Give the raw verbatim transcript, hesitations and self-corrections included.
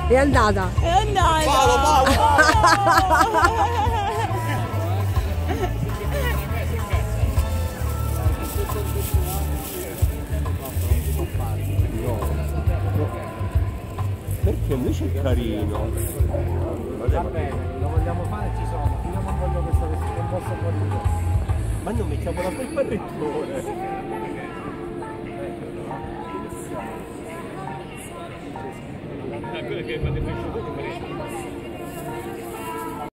È andata. È andata. Paolo, Paolo, Paolo. Perché invece è carino. Va bene, lo vogliamo fare, ci sono. Io non voglio questo vestito, non posso morire. Ma non mettiamo da quel barrettone. Eh, quello che fate pesce